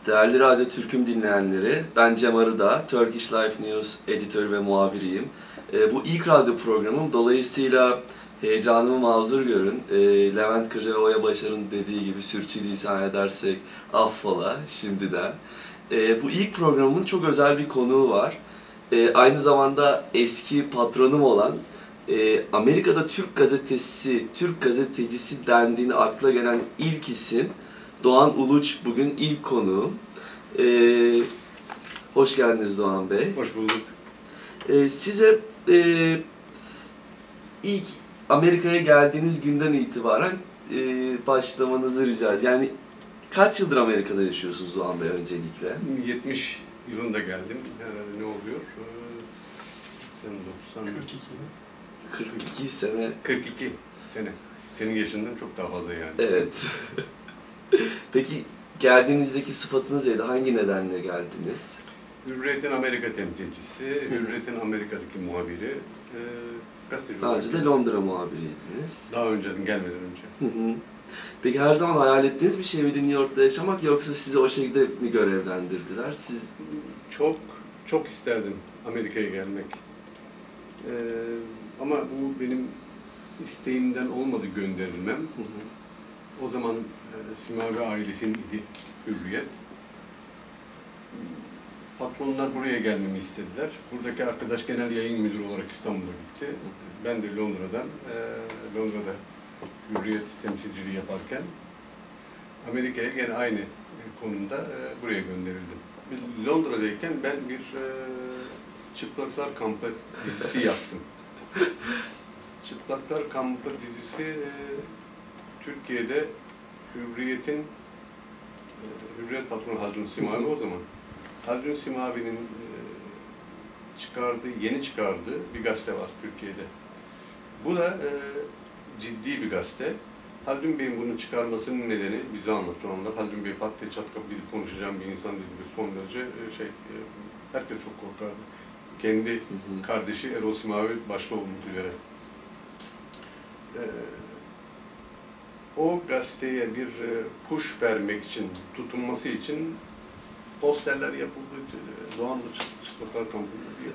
Değerli Radyo Türk'üm dinleyenleri, ben Cem Arıdağ, Turkish Life News editörü ve muhabiriyim. Bu ilk radyo programım, dolayısıyla heyecanımı mazur görün. Levent Kırca ve Oya Başar'ın dediği gibi sürçülisan edersek affola şimdiden. Bu ilk programın çok özel bir konuğu var. Aynı zamanda eski patronum olan, Amerika'da Türk gazetecisi dendiğinde akla gelen ilk isim Doğan Uluç bugün ilk konuğum. Hoş geldiniz Doğan Bey. Hoş bulduk. Size ilk Amerika'ya geldiğiniz günden itibaren başlamanızı rica edeceğim. Yani kaç yıldır Amerika'da yaşıyorsunuz Doğan Bey öncelikle? 70 yılında geldim. Herhalde ne oluyor? Sen 90... 42 sene. 42 sene. Senin yaşından çok daha fazla yani. Evet. Peki geldiğinizdeki sıfatınız neydi? Hangi nedenle geldiniz? Hürriyet'in Amerika temsilcisi, Hürriyet'in Amerika'daki muhabiri, gazeteci Daha olarak. önce de Londra muhabiriydiniz. Daha önce, gelmeden önce. Peki her zaman hayal ettiğiniz bir şey miydi New York'ta yaşamak, yoksa sizi o şekilde mi görevlendirdiler? Siz... Çok isterdim Amerika'ya gelmek. Ama bu benim isteğimden olmadı gönderilmem. O zaman Simavi ailesinin idi Hürriyet. Patronlar buraya gelmemi istediler. Buradaki arkadaş genel yayın müdürü olarak İstanbul'a gitti. Ben de Londra'da Hürriyet temsilciliği yaparken Amerika'ya gene aynı konumda buraya gönderildim. Londra'dayken ben bir Çıplaklar Kampı dizisi yaptım. Çıplaklar Kampı dizisi Türkiye'de Hürriyet patronu Haldun Simavi o zaman. Haldun Simavi'nin yeni çıkardığı bir gazete var Türkiye'de. Bu da ciddi bir gazete. Haldun Bey'in bunu çıkarmasının nedeni bize anlattı onlar. Haldun Bey pat diye çat kapı gidip konuşacağım bir insan dedi. Son derece herkes çok korkardı. Kendi kardeşi Erol Simavi başta olmak üzere. O gazeteye bir push vermek için, tutunması için posterler yapıldı. Doğan'da Çıplaklar Kampı'nda diye.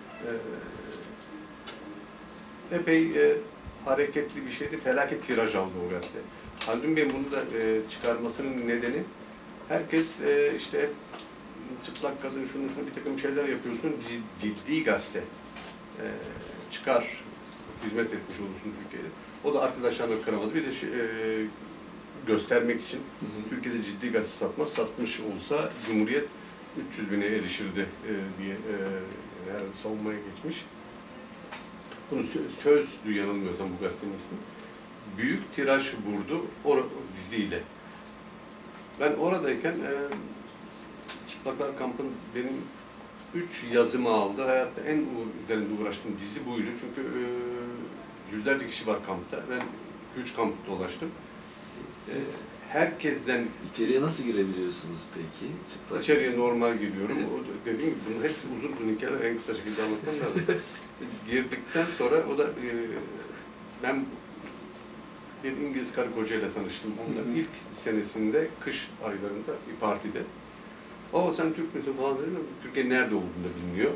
Epey hareketli bir şeydi. Felaket tiraj aldı o gazete. Haldun Bey'in bunu da çıkarmasının nedeni, herkes işte çıplak kadın şunu bir takım şeyler yapıyorsun, ciddi gazete çıkar, hizmet etmiş olursun Türkiye'de. O da arkadaşlarla kıramadı. Bir de göstermek için Türkiye'de ciddi gazete satmış olsa Cumhuriyet 300 bine erişirdi diye savunmaya geçmiş. Bunu Sözdü yanılmıyorsam bu gazetenin ismi. Büyük tiraj vurdu o diziyle. Ben oradayken Çıplaklar Kampı'nın benim 3 yazımı aldı. Hayatta en üzerinde uğraştığım dizi buydu. Çünkü yüzlerce kişi var kampta. Ben 2-3 kamp dolaştım. Siz herkesten... İçeriye nasıl girebiliyorsunuz peki? Çıplak İçeriye normal giriyorum. Dediğim gibi bunu hepsi uzun hikayeler en kısa şekilde anlatmam lazım. Girdikten sonra o da ben bir İngiliz karı kocayla tanıştım. Onların ilk senesinde, kış aylarında bir partide. O sen Türk müsün falan dedim. Türkiye nerede olduğunu da bilmiyor.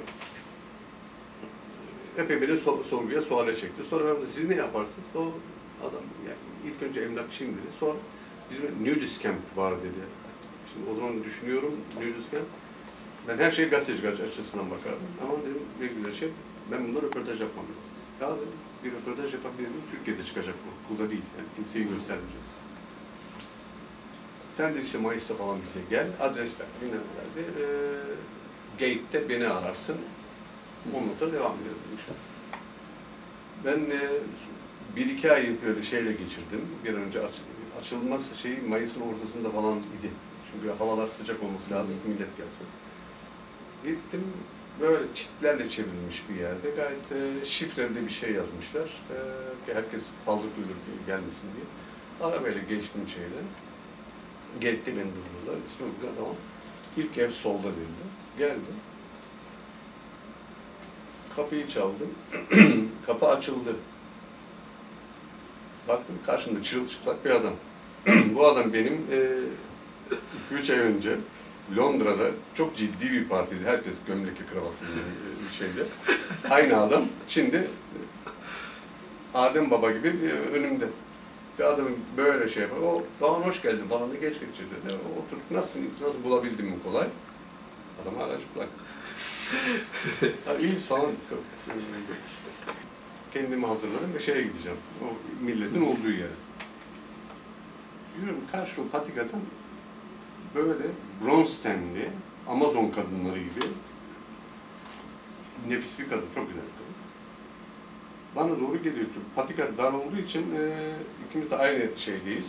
Epey beni sorguya, suale çekti. Sonra ben de siz ne yaparsınız? O adam yani ilk önce emlakçıyım dedi. Sonra bizim nudist camp var dedi. Şimdi o zaman düşünüyorum nudist camp. Ben her şeye gazeteci açısından bakardım. Ama dedim bir güzel şey, ben bununla röportaj yapmam. Ya dedim, bir röportaj yapabilirim, Türkiye'de çıkacak bu. Burada değil, yani kimseyi göstermeyeceğim. Sen de işte Mayıs'ta falan bize gel, adres ver, bilmem verdi. Gate'de beni ararsın, onunla da devam ediyoruz demişler. Ben 1-2 ay böyle şeyle geçirdim. Bir önce açılması Mayıs'ın ortasında falan idi. Çünkü havalar sıcak olması lazım, millet gelsin. Gittim, böyle çitlerle çevrilmiş bir yerde, gayet şifreli bir şey yazmışlar. Ki herkes paldır duyulur gelmesin diye. Arabayla geçtim şeyden. Gate'de beni durdurdular. İsmi bu tamam. İlk ev solda dedi. Geldim. Kapıyı çaldım. Kapı açıldı. Baktım karşımda çırılçıplak bir adam. Bu adam benim 2-3 ay önce Londra'da çok ciddi bir partiydi. Herkes gömlekli kravatlı bir şeyde. Aynı adam. Şimdi Adem Baba gibi önümde. Bir adamın böyle şey yapar. O Doğan hoş geldin falan da geç geçir dedi. Oturduk nasıl bulabildim mi kolay? Adam hala çıplak. İyi falan. Kendimi hazırladım ve şeye gideceğim. O milletin olduğu yere. Yürüyorum karşı o patikadan böyle bronz tenli, Amazon kadınları gibi nefis bir kadın, çok güzel bir kadın. Bana doğru geliyor çünkü patika dar olduğu için ikimiz de aynı şeydeyiz.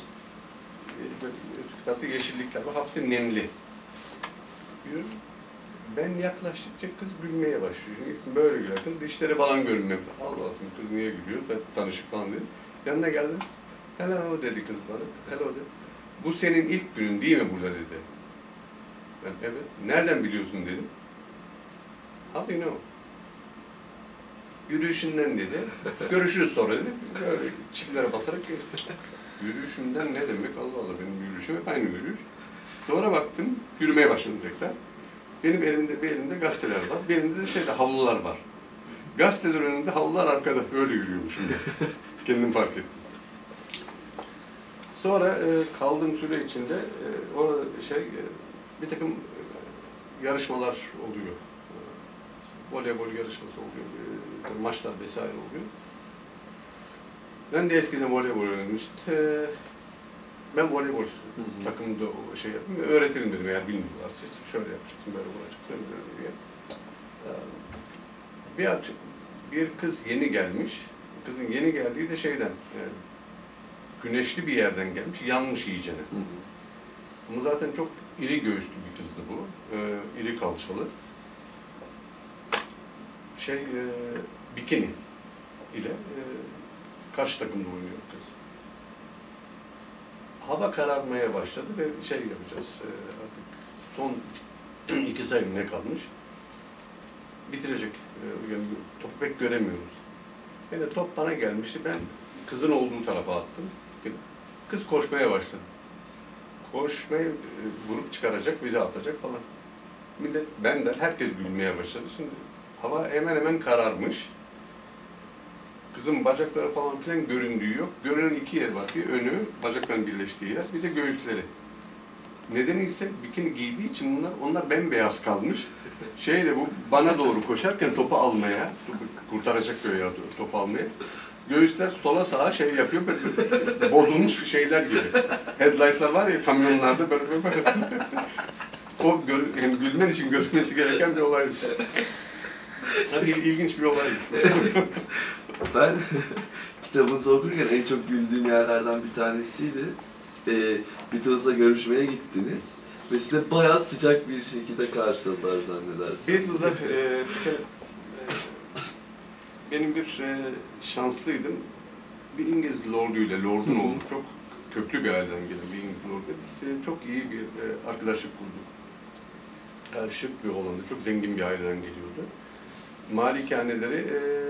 Tatlı yeşillikler var, hafif nemli. Yürüyorum. Ben yaklaştıkça kız gülmeye başlıyor. Böyle güler kız, dişleri falan görünmüyor. Allah Allah, kız niye gülüyor? Ben tanışık falan dedim. Yanına geldim. Hello dedi kız bana. Hello dedi. Bu senin ilk günün değil mi burada dedi. Ben evet. Nereden biliyorsun dedim. How do you know? Yürüyüşünden dedi. Görüşürüz sonra dedi. Böyle çiftlere basarak geçti. Yürüyüşünden ne demek? Allah Allah, benim yürüyüşüm hep aynı yürüyüş. Sonra baktım, yürümeye başladım tekrar. Benim elimde gazeteler var. Bir elimde de havlular var. Gazeteler önünde, havlular arkada. Öyle yürüyormuşum. Kendim fark ettim. Sonra kaldığım süre içinde orada bir takım yarışmalar oluyor. Voleybol yarışması oluyor. Maçlar vesaire oluyor. Ben de eskiden voleybol oynadım işte. Ben voleybol takımında yaptım. Öğretirim dedim eğer bilmiyorlarsa. Şöyle yapacaksın, böyle olacaksın, böyle diye. Bir kız yeni gelmiş. Kızın yeni geldiği de güneşli bir yerden gelmiş, yanmış iyicene. Ama zaten çok iri göğüslü bir kızdı bu. İri kalçalı. Bikini ile karşı takımda oynuyor kız. Hava kararmaya başladı ve yapacağız. Artık son 2 sayı ne kalmış? Bitirecek. Yani topu pek göremiyoruz. Yani top bana gelmişti. Ben kızın olduğu tarafa attım. Kız koşmaya başladı. Koşmayı vurup çıkaracak, bize atacak falan. Millet, herkes gülmeye başladı. Şimdi hava hemen hemen kararmış. Kızın bacakları falan filan göründüğü yok. Görünen 2 yer var. Bir önü, bacakların birleştiği yer, bir de göğüsleri. Nedeni ise bikini giydiği için onlar bembeyaz kalmış. Bu bana doğru koşarken topu almaya, kurtaracak göğe topu almaya. Göğüsler sola sağa yapıyor, böyle bozulmuş şeyler gibi. Headlight'lar var ya kamyonlarda böyle. O yani gülmen için görülmesi gereken bir olay. Tabii ilginç bir olay. Ben kitabınızı okurken en çok güldüğüm yerlerden bir tanesiydi. Beatles'la görüşmeye gittiniz ve size bayağı sıcak bir şekilde karşıladılar zannedersem. Beatles'la benim bir şanslıydım. Bir İngiliz lorduyla, lordun oğlu, çok köklü bir aileden gelen bir İngiliz lorduyla biz çok iyi bir arkadaşlık kurduk. Şık bir oğlandı, çok zengin bir aileden geliyordu. Malikaneleri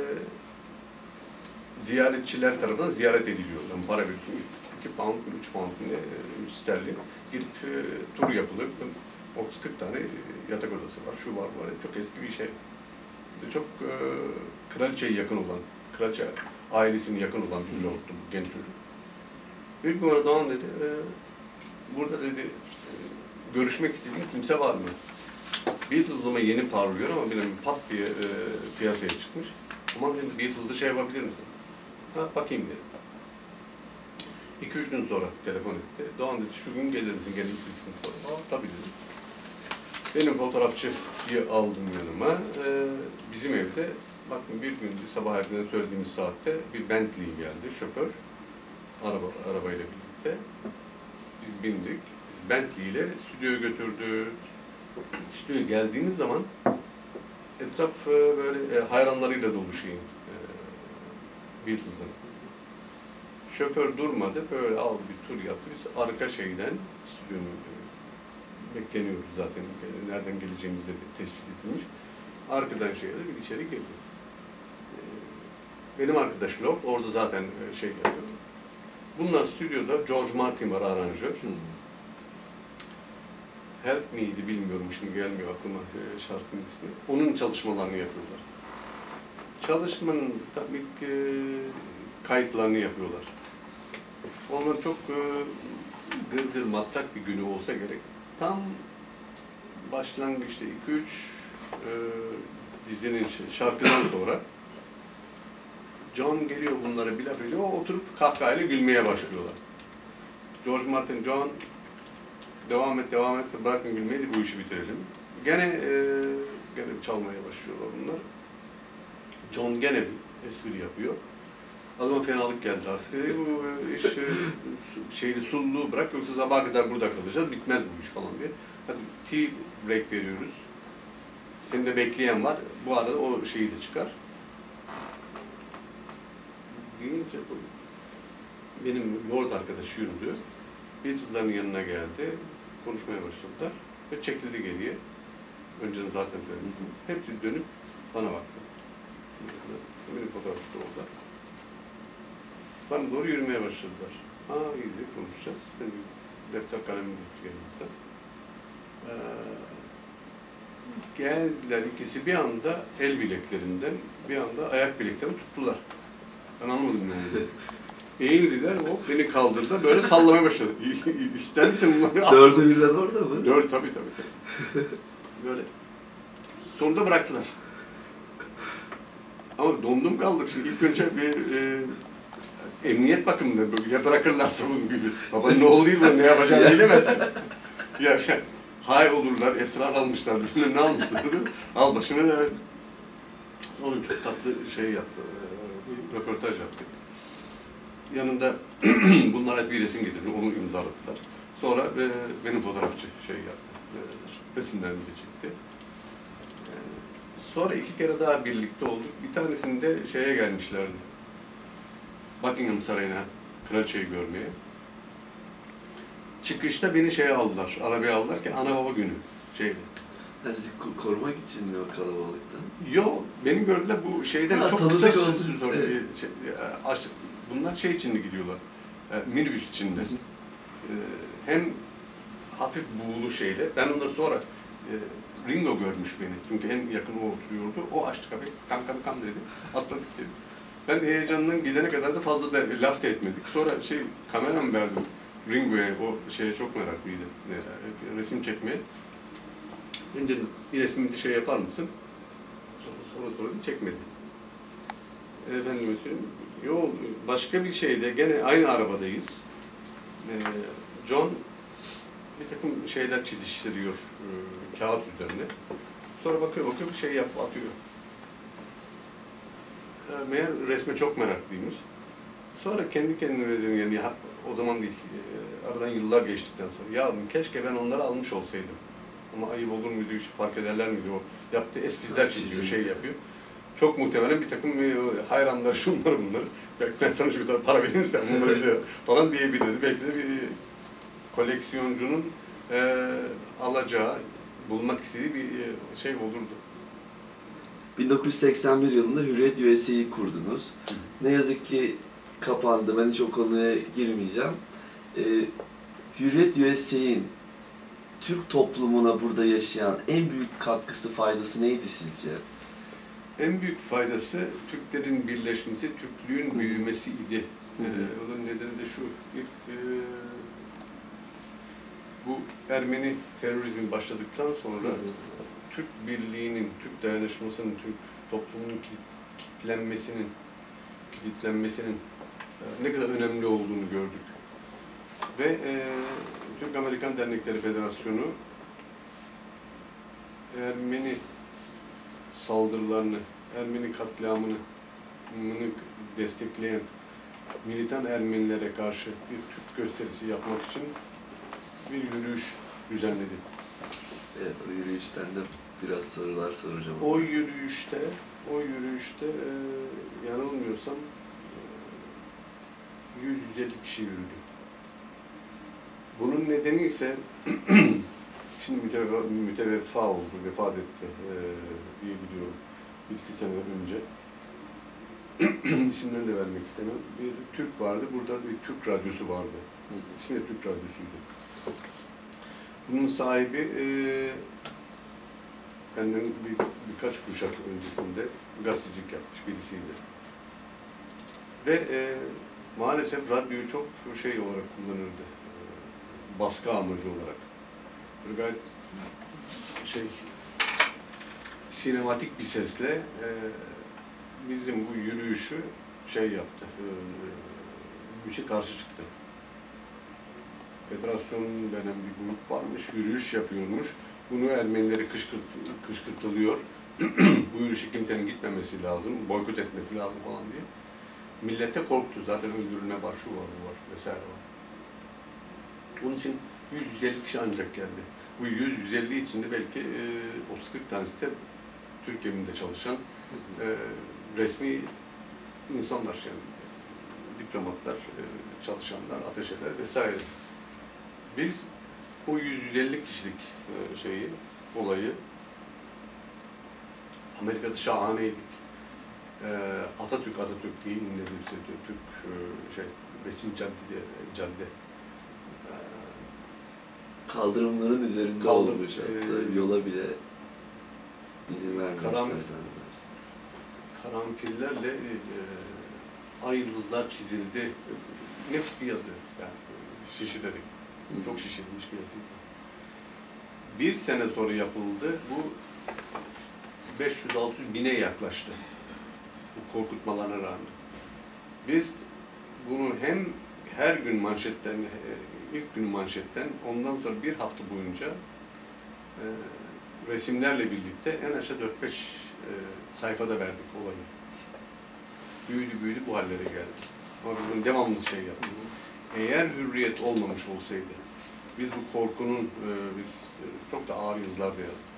ziyaretçiler tarafından ziyaret ediliyor. Yani para veriyor. 2 pound, 3 pound sterlin. Gidip tur yapılır. 30-40 tane yatak odası var, şu var, bu var. Çok eski bir şey. Çok kraliçeye yakın olan, kraliçe ailesine yakın olan bir lordtu bu genç çocuk. Bir gün bana Doğan dedi, burada dedi, görüşmek istediğin kimse var mı? Beatles o zaman yeni parlıyor ama benim pat diye piyasaya çıkmış. Aman dedim, Beatles'da yapabilir misin? Ha, bakayım dedim. 2-3 gün sonra telefon etti. Doğan dedi, şu gün gelir misin? Gelir 3 gün sonra. Aa, tabii dedim. Benim fotoğrafçıyı aldım yanıma. Bizim evde, bakın bir gün sabah erkenden söylediğimiz saatte bir Bentley geldi, şoför. Arabayla birlikte. Biz bindik. Bentley ile stüdyoya götürdü. Stüdyoya geldiğimiz zaman etraf böyle hayranlarıyla dolu Beatles'ın. Şoför durmadı, böyle aldı bir tur yaptı. Biz arka stüdyonun bekleniyoruz zaten, nereden geleceğimiz de tespit edilmiş. Arkadan bir içeri girdi. Benim arkadaş Lord, orada zaten yapıyor. Bunlar stüdyoda, George Martin var, aranjör. Help Me'ydi bilmiyorum, şimdi gelmiyor aklıma şarkının ismi. Onun çalışmalarını yapıyorlar. Çalışmanın tabii ki kayıtlarını yapıyorlar. Onlar çok gırgır matrak bir günü olsa gerek. Tam başlangıçta 2-3 dizinin şarkıdan sonra John geliyor, bunlara bir laf ediyor, oturup kahkahayla gülmeye başlıyorlar. George Martin, John devam et, bırakın gülmeyi de bu işi bitirelim. Gene çalmaya başlıyorlar bunlar. John gene bir espri yapıyor. Adama fenalık geldi artık. Bu iş sulluğu bırak, yoksa sabaha kadar burada kalacağız, bitmez bu iş falan diye. Hadi tea break veriyoruz. Seni de bekleyen var. Bu arada o şeyi de çıkar. Deyince benim yoğurt arkadaşı yürüdü. Beatles'ların yanına geldi. Konuşmaya başladılar ve çekildi geriye. Önceden zaten söylemiştim. Hepsi dönüp bana baktı. Benim fotoğrafı orada. Bana doğru yürümeye başladılar. İyi diye konuşacağız. Benim defter kalemim tuttu yanımızda. Geldiler ikisi bir anda el bileklerinden, bir anda ayak bileklerini tuttular. Ben anlamadım ne oldu. Eğildiler, hop beni kaldırdı, böyle sallamaya başladı. İster misin bunları? Dördü birden orada mı? Dört, tabii. Böyle. Sonunda bıraktılar. Ama dondum kaldım. Şimdi ilk önce bir emniyet bakımında, ya bırakırlarsa bunun gibi. Baba ne oluyor, ne yapacağını bilemezsin. Ya hay olurlar, esrar almışlar, ne almışlar, al başına da. Onun çok tatlı şey yaptı, bir röportaj yaptık. Yanında bunlara bir resim getirdi, onu imzaladılar. Sonra benim fotoğrafçı şey yaptı, resimlerimizi çekti. Sonra 2 kere daha birlikte olduk. Bir tanesinde şeye gelmişlerdi, Buckingham Sarayı'na, kraliçeyi görmeye. Çıkışta beni şeye aldılar, arabaya aldılar ki ana baba günü şeydi. Sizi korumak için mi o kalabalıktan? Yok, beni gördüler bu şeyden çok kısa süre sonra bir şey, bunlar şey içinde gidiyorlar, minibüs içinde. Hem hafif buğulu şeyle, ben ondan sonra Ringo görmüş beni, çünkü en yakın o oturuyordu, o açtı kapıyı, kam dedi, atladık dedi. Ben de heyecandan gidene kadar da fazla da laf da etmedik. Sonra kameram verdim Ringo'ya, o şeye çok meraklıydı, resim çekmeye. Ben dedim, bir resmimi şey yapar mısın? Sonra da çekmedi. Efendim söyleyeyim, yok başka bir şeyde, gene aynı arabadayız. John bir takım şeyler çiziştiriyor kağıt üzerine. Sonra bakıyor bir şey atıyor. Meğer resme çok meraklıymış. Sonra kendi kendime dedim, yani o zaman değil, aradan yıllar geçtikten sonra, ya keşke ben onları almış olsaydım. Ama ayıp olur muydu, fark ederler miydi o? Yaptığı eskizler çiziyor, şey yapıyor. Çok muhtemelen bir takım hayranlar, şunları bunları. Belki ben sana şu kadar para vereyim, sen bunları bize falan diyebilirdi. Belki de bir koleksiyoncunun alacağı, bulmak istediği bir şey olurdu. 1981 yılında Hürriyet USA'yı kurdunuz. Ne yazık ki kapandı. Ben hiç o konuya girmeyeceğim. Hürriyet USA'nın Türk toplumuna burada yaşayan en büyük katkısı, faydası neydi sizce? En büyük faydası Türklerin birleşmesi, Türklüğün büyümesi idi. Onun nedeni de şu, bu Ermeni terörizmi başladıktan sonra Türk birliğinin, Türk dayanışmasının, Türk toplumunun kilitlenmesinin ne kadar önemli olduğunu gördük. Ve Türk-Amerikan Dernekleri Federasyonu Ermeni saldırılarını, Ermeni katliamını destekleyen militan Ermenilere karşı bir Türk gösterisi yapmak için bir yürüyüş düzenledi. Evet, o yürüyüşten de biraz sorular soracağım. O yürüyüşte yanılmıyorsam 150 kişi yürüdü. Bunun nedeni ise şimdi müteveffa oldu, vefat etti diye biliyorum. 1-2 sene önce. İsimlerini de vermek istemem. Bir Türk vardı, burada bir Türk radyosu vardı. İsmi de Türk radyosuydu. Bunun sahibi benden birkaç kuşak öncesinde gazetecilik yapmış birisiydi. Ve maalesef radyoyu çok şey olarak kullanırdı. Baskı amacı olarak. Böyle gayet sinematik bir sesle bizim bu yürüyüşü yaptı. Bu işe karşı çıktı. Federasyon denen bir grup varmış, yürüyüş yapıyormuş. Bunu Ermenileri kışkırtılıyor. Bu yürüyüşe kimsenin gitmemesi lazım, boykot etmesi lazım falan diye. Millete korktu. Zaten öldürülme var, şu var, bu var, vesaire var. Bunun için 100-150 kişi ancak geldi. Bu 100-150 içinde belki 30-40 tanesi de Türk evinde çalışan resmi insanlar, yani diplomatlar, çalışanlar, ateşeler vesaire. Biz bu 150 kişilik olayı Amerika'da şahaneydik. Atatürk diye indirdi Türk 5. cadde. Kaldırımların üzerinde olmuş hatta yola bile izin vermemişler zannedersin. Karanfillerle ay yıldızlar çizildi. Nefis bir yazı yani şişirerek. Çok şişirilmiş bir yazı. Bir sene sonra yapıldı. Bu 500-600 bine yaklaştı. Bu korkutmalarına rağmen. Biz bunu hem her gün manşetten, ilk gün manşetten, ondan sonra bir hafta boyunca resimlerle birlikte en aşağı 4-5 sayfada verdik olayı. Büyüdü bu hallere geldi. Ama bizim devamlı yaptık. Eğer hürriyet olmamış olsaydı, biz bu korkunun biz çok da ağır yazılarda yazdık.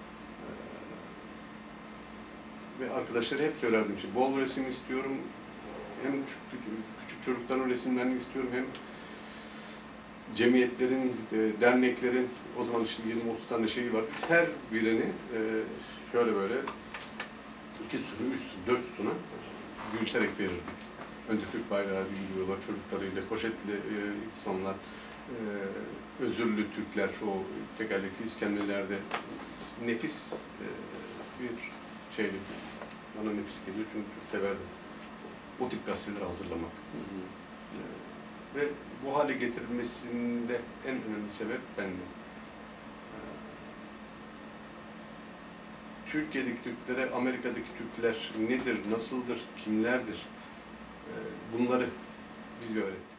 Ve arkadaşlara hep söylerdim işte, bol resim istiyorum, hem küçük çocukların resimlerini istiyorum, hem cemiyetlerin, derneklerin, o zaman işte 20-30 tane şeyi var. Biz her birini şöyle böyle 2 sütun, 3 sütun, 4 sütuna büyüterek verirdik. Önce Türk bayrağı büyüyorlar, çocuklarıyla, poşetli insanlar, özürlü Türkler, o tekerlekli iskemlelerde nefis bir bana nefis geliyor çünkü çok severdim. O tip gazeteleri hazırlamak. Ve bu hale getirilmesinde en önemli sebep bendim. Türkiye'deki Türklere, Amerika'daki Türkler nedir, nasıldır, kimlerdir? Bunları biz öğrettik.